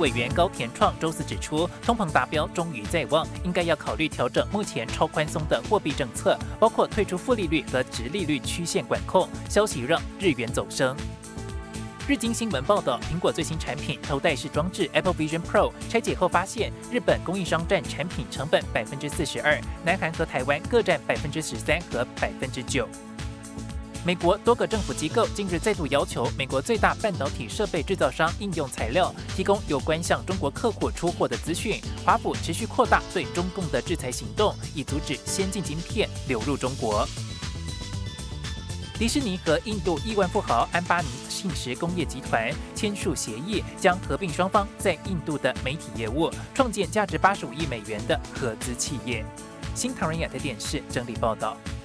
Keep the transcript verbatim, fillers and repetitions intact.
委员高田创周四指出，通膨达标终于在望，应该要考虑调整目前超宽松的货币政策，包括退出负利率和直利率曲线管控。消息让日元走升。日经新闻报道，苹果最新产品头戴式装置 Apple Vision Pro 拆解后发现，日本供应商占产品成本百分之四十二，南韩和台湾各占百分之十三和百分之九。美国多个政府机构近日再度要求美国最大半导体设备制造商应用材料提供有关向中国客户出货的资讯。华府持续扩大对中共的制裁行动，以阻止先进晶片流入中国。迪士尼和印度亿万富豪安巴尼信实工业集团签署协议，将合并双方在印度的媒体业务，创建价值八十五亿美元的合资企业。新唐人亚太电视整理报道。